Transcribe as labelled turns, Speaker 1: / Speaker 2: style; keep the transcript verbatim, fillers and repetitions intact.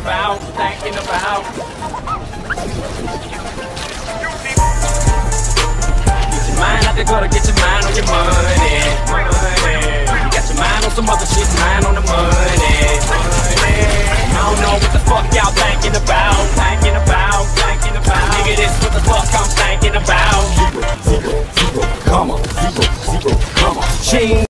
Speaker 1: about, thinking about. Get your mind out the gutter, get your mind on your money, money. You got your mind on some other shit, mind on the money, money. I don't know what the fuck y'all thinking about, thinking about, thinking about. Nigga, this what the fuck I'm thinking about. Zero, zero, zero, comma, zero, zero, comma. Ching.